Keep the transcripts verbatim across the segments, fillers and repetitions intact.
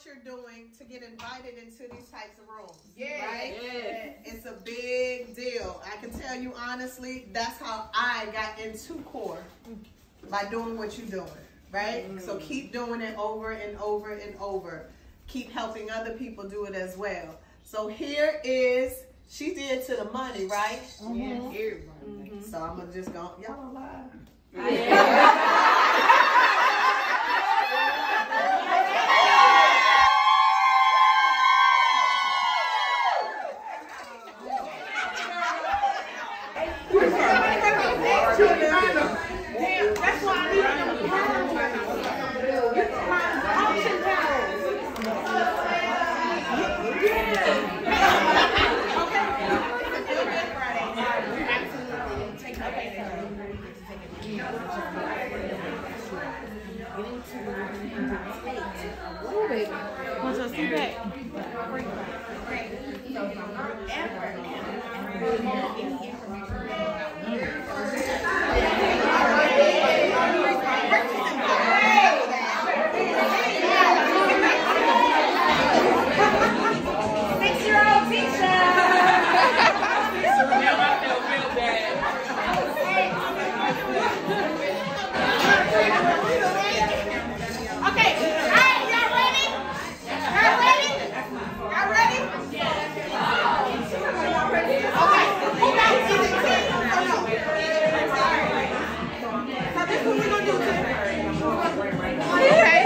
you're doing to get invited into these types of rooms. Yeah, right? Yeah. It's a big deal. I can tell you honestly, that's how I got into CORE, by doing what you're doing, right? Mm. So keep doing it over and over and over. Keep helping other people do it as well. So here is, she did to the money, right? Mm-hmm. Yeah, everybody. Mm-hmm. So I'm gonna just go, y'all don't lie. Yeah. That's why I need auction house. Oh, baby. Want to see that? Six-year-old teacher. Okay, all right, y'all ready? Y'all ready? Y'all ready? Okay, who got it? Is it ten or no? So this is what we're gonna do, Tim. Okay.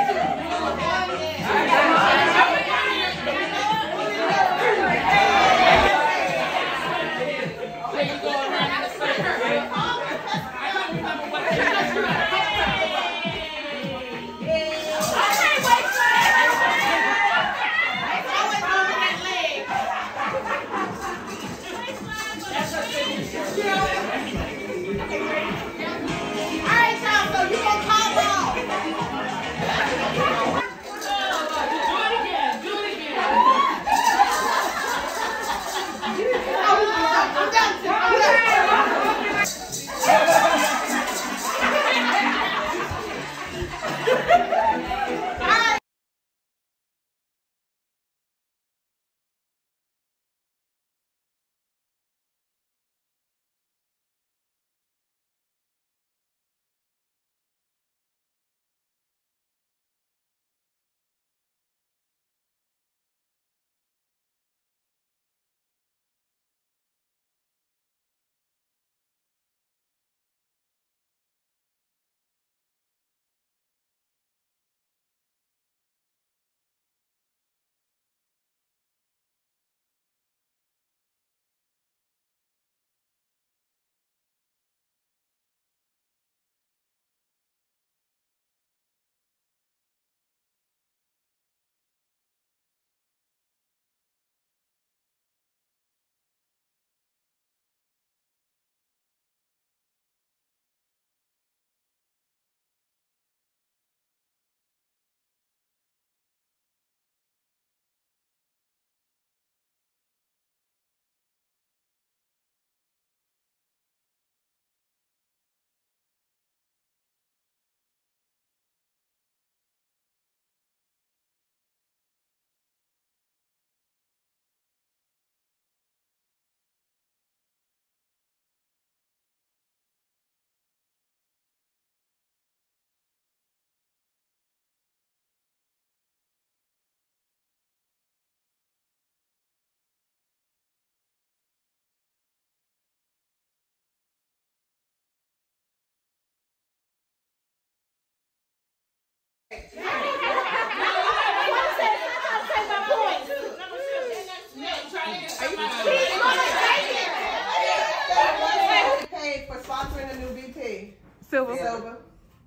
Paid for sponsoring the new B P. Silver. Silver.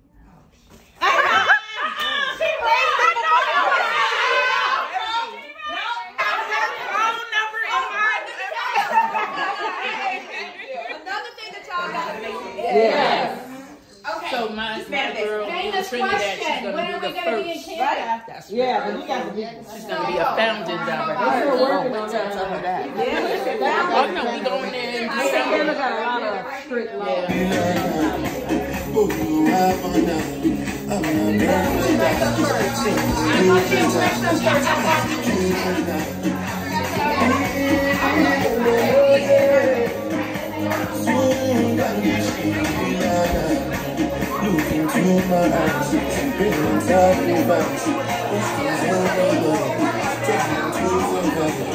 Another thing that y'all got to make. Yes. Okay. So my, my girl, Famous Trinidad, she's question. going When to are be we the going to be in first. Canada? That's Yeah, right. but we got to be. She's going to be a founding director. We're Oh, working wait on till that. some of that. Yeah. Oh, no, we going there in Canada December. got a lot of strict laws. Yeah. Look into my eyes, bring me talking about what's going on. Take me to the valley.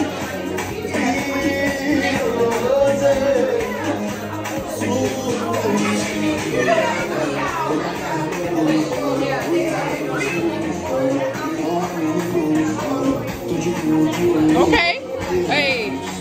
Okay. Hey.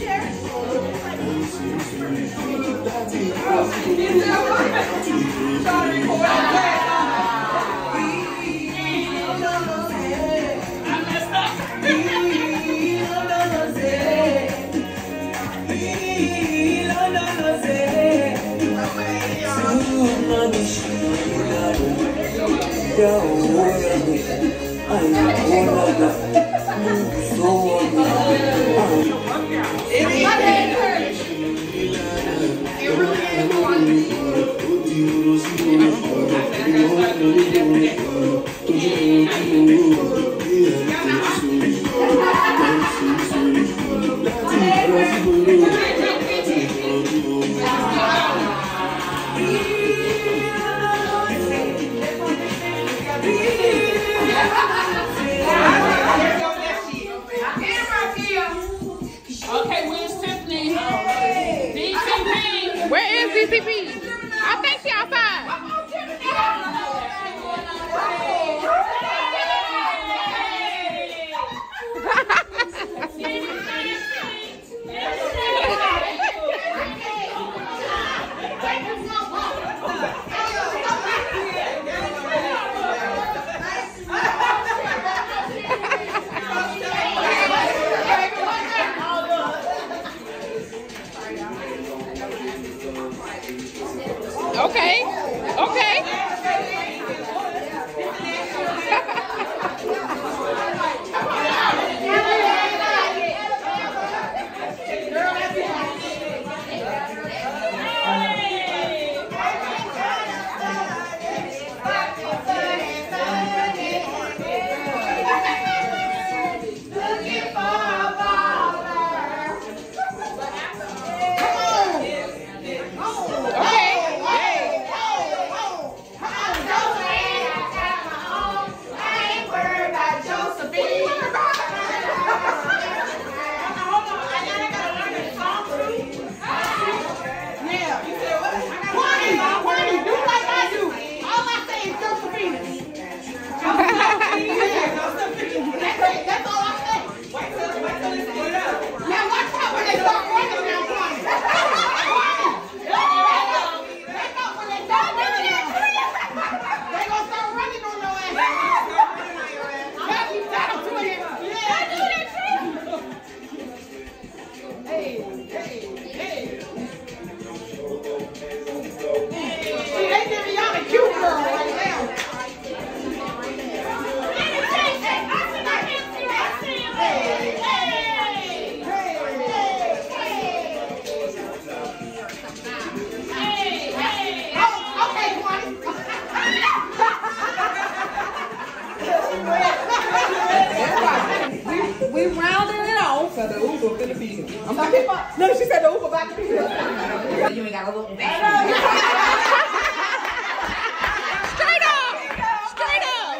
Okay, where's Tiffany? D C P. Where is D C P? I think she outside. Okay. Okay. We rounded it off. So the Uber finna be here. I'm not here. No, she said the Uber about to be here. You ain't got a little back. Straight up. Straight up.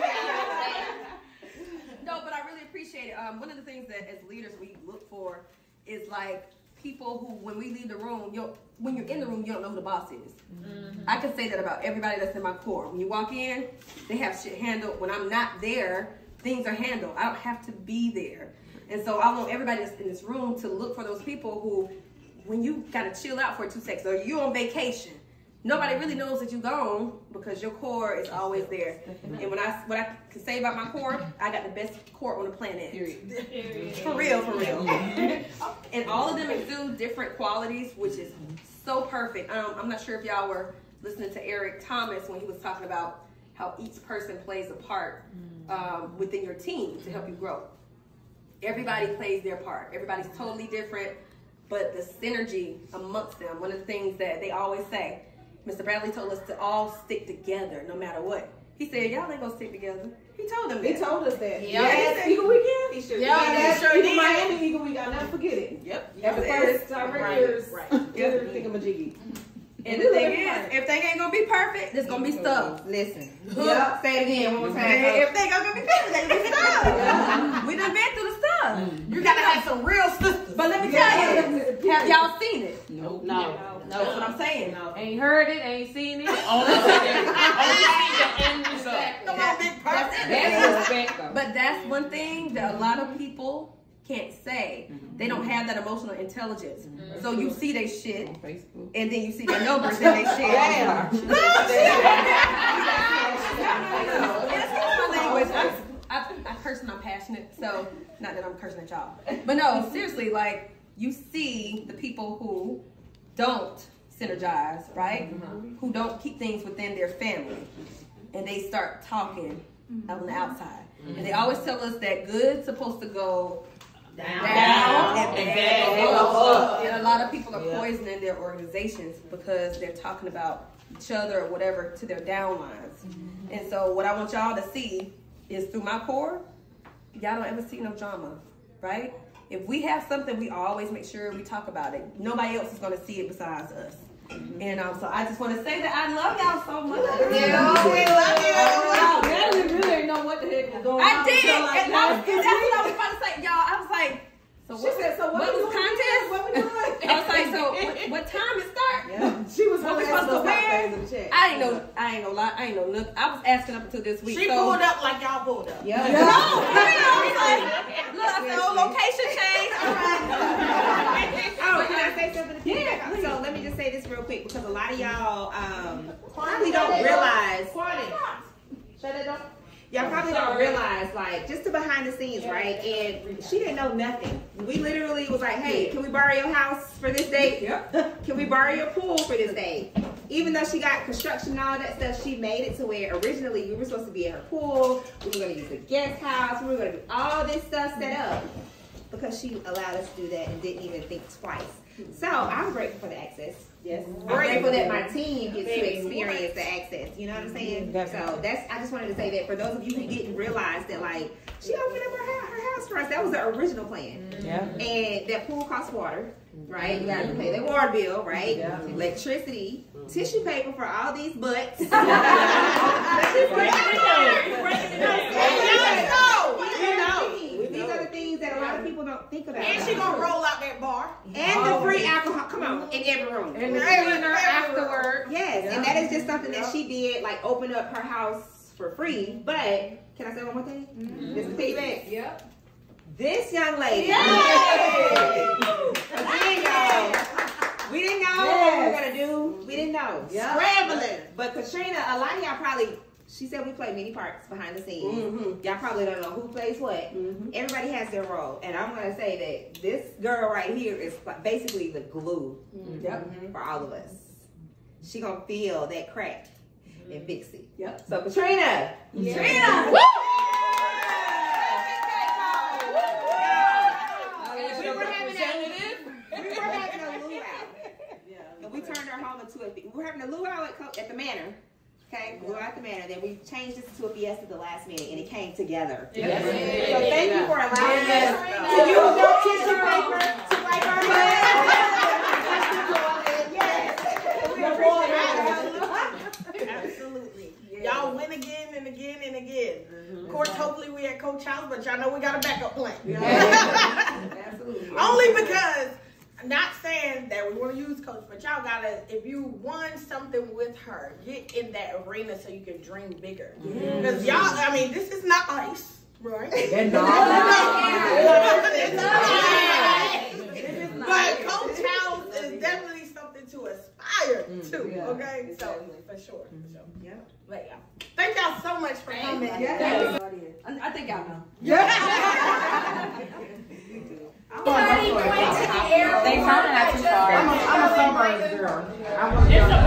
No, but I really appreciate it. Um, one of the things that as leaders we look for is like people who, when we leave the room, you'll, when you're in the room, you don't know who the boss is. Mm-hmm. I can say that about everybody that's in my core. When you walk in, they have shit handled. When I'm not there, things are handled. I don't have to be there. And so I want everybody that's in this room to look for those people who, when you gotta chill out for two seconds, or you're on vacation, nobody really knows that you're gone because your core is always there. And when I, what I can say about my core, I got the best core on the planet. For real, for real. And all of them exude different qualities, which is so perfect. Um, I'm not sure if y'all were listening to Eric Thomas when he was talking about how each person plays a part um, within your team to help you grow. Everybody plays their part. Everybody's totally different, but the synergy amongst them, one of the things that they always say, Mister Bradley told us to all stick together no matter what. He said, y'all ain't gonna stick together. He told them that. He told us that. Yeah. Yes, Eagle Weekend. He sure Yeah, did. he sure Eagle did. Miami Eagle Week. I'll never forget it. Yep. At the first time right years. Right. Yep. Thingamajiggy. And the thing is, everything ain't gonna be perfect, there's gonna be stuff. Listen. Yep. Say it again one more time. Everything ain't gonna be perfect, there's gonna be stuff. Yeah. We done been through the stuff. You gotta have some real sisters. But let me tell you, have y'all seen it? No. No. That's what I'm saying. No. Ain't heard it, ain't seen it. Only seen the end result. Come on, big person. That's respect, though. But that's one thing that a lot of people can't say. They don't have that emotional intelligence. So you see they shit, and then you see their numbers and they shit. I, I, I curse and I'm passionate, so not that I'm cursing at y'all. But no, seriously, like you see the people who don't synergize, right? Mm-hmm. Who don't keep things within their family, and they start talking on the outside. Mm-hmm. And they always tell us that good's supposed to go down, down and, and bad go up. And a lot of people are poisoning their organizations because they're talking about each other or whatever to their downlines. Mm-hmm. And so what I want y'all to see is through my core, y'all don't ever see no drama, right? If we have something, we always make sure we talk about it. Nobody else is going to see it besides us. Mm-hmm. And um, so I just want to say that I love y'all so much. Yeah, we love you. Natalie really didn't know what the heck was going I on. did. Like, And I was, that's what I was about to say, y'all. I was like, so she what, said, so what, what was we contest? What we doing? I was like, so what, what time it start? Yeah. She was What we really supposed to wear? in the chat. I ain't know. I ain't know. Lie. I ain't know nothing. I was asking up until this week. She so. pulled up like y'all pulled up. Yeah. No, I was like, look, I said, oh, location change. All right. Oh, can I say something to people? Yeah, please. So let me just say this real quick because a lot of y'all um, probably don't realize. Shut it up. Y'all probably don't realize, like, just the behind the scenes, right? And she didn't know nothing. We literally was like, hey, can we borrow your house for this day? Yep. Can we borrow your pool for this day? Even though she got construction and all that stuff, she made it to where originally we were supposed to be at her pool. We were going to use the guest house. We were going to do all this stuff set up because she allowed us to do that and didn't even think twice. So I'm grateful for the access. Yes. I'm grateful that my team gets to experience the access. You know what I'm saying? So that's. I just wanted to say that for those of you who didn't realize that, like, she opened up her, her house for us. That was the original plan. Yeah. And that pool costs water, right? You got to pay their water bill, right? Yeah. Electricity, tissue paper for all these butts. You know, these are the things that a lot of people don't think about. And she gonna roll out that bar. And the free alcohol, come on, in every room. And the dinner afterward. Yes, yeah. And that is just something that she did, like open up her house for free. But can I say one more thing? Mm-hmm. Just to take it back. Yep. This young lady. Yay! Again, y'all. We didn't know Yes. what we were gonna do. We didn't know. Yep. Scrambling. But Katrina, a lot of y'all probably. She said we play many parts behind the scenes. Mm-hmm. Y'all probably don't know who plays what. Mm-hmm. Everybody has their role. And I'm going to say that this girl right here is basically the glue mm-hmm. for all of us. She going to feel that crack mm-hmm. and fix it. Yep. So, Katrina. Yeah. Katrina. Woo! We were having a, we were having a luau. Yeah. And we turned our home into a, we were having a luau at, at the manor. Okay, we were at the manor, then we changed this to a fiesta at the last minute, and it came together. Yes. So thank you for allowing us to use your tissue paper to wipe our butts. Yes. Absolutely. Y'all win again and again and again. Mm-hmm. Of course, hopefully we at Coach House, but y'all know we got a backup plan. Absolutely. Only because. Not saying that we want to use Coach, but y'all gotta, if you won something with her, get in that arena so you can dream bigger. Because y'all, I mean, this is not ice, right? It's not ice. But Coach House is definitely something to aspire to, okay? So, for sure. So, yeah. But y'all, thank y'all so much for coming. Yeah. I think y'all know. Yeah. They probably not too far. I'm a, I'm a suburbs girl. I'm a